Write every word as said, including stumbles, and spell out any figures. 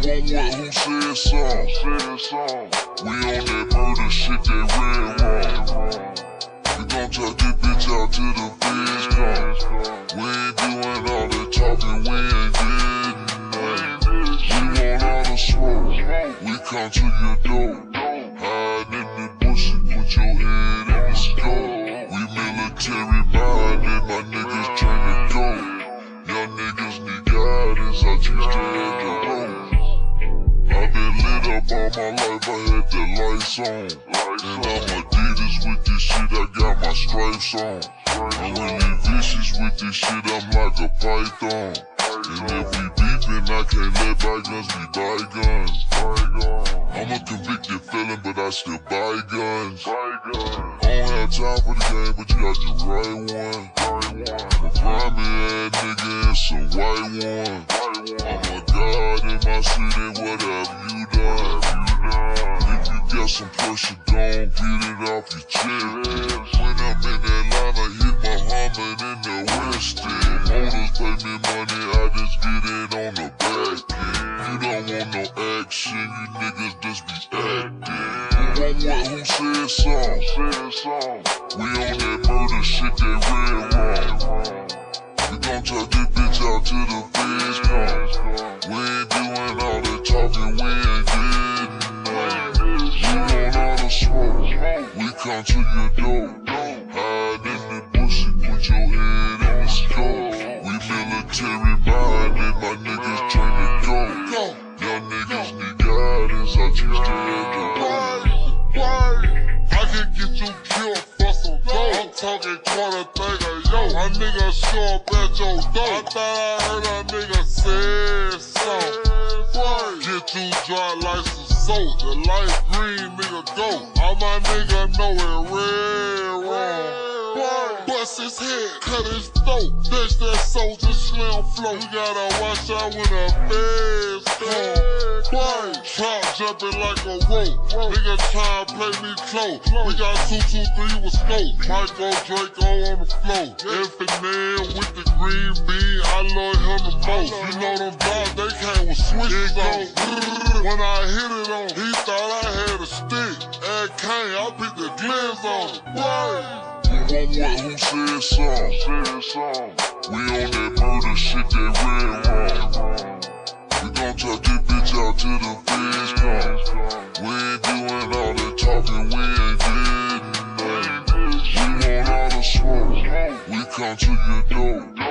what who said something. We on that murder shit, that red rum. We gon' talk this bitch out till the feds come. We ain't doing all that talking, we ain't getting nothing. We want all the smoke, we come to your door. Hide in the bushes, put your head in the scope. We military minded, my niggas train to go. Young niggas need guidance, I teach them the ropes. I been lit up all my life, I had the lights on. And I'm Adidas with this shit, I got my stripes on. And when they vicious with this shit, I'm like a python. And if we beefin', I can't let bygones be bygones. I'm a convicted felon, but I still buy guns. I don't have time for the game, but you got the right one. A grimy ass nigga and some white one. I'm a god in my city, what have you done? If you got some pressure, don't get it off your chest. When I'm in Atlanta, hit my Muhammad in the West End. Motors pay me money, I just get it on the back end. You don't want no action, you niggas just be acting. Who want what, who said something? We on that murder shit, that red rum. We gon' talk this bitch out till the feds come. We ain't doing all that talking, we ain't getting nothing. We want all the smoke, we come to your door. Hide in the bushes, put your head in the scope. We military minded, my niggas train to go. Young niggas need guidance, I teach them the ropes. I can get you killed for some dough. I'm talking quarter thing, yo. My nigga show up at your door. I thought I heard a nigga say something. Get you dry like some soap. The light green nigga go. All my nigga know it red wrong. Bust his head, cut his throat. Bitch, that soldier slim flow. You gotta watch out when the feds come. Trap jumping like a rope. Nigga try to play me close. We got two two three with scope. Michael Draco on the floor. Infant man with the green bean, I love him the most. You know them dogs, they came with switches on. When I hit it on, he thought I had a stick. At Kane, I picked the glizz on it. Who want what, who said something? We on that murder shit, that red rum. We gon' talk this bitch out till the feds come. We ain't doing all that talking, we ain't getting nothing. We want all the smoke, we come to your door.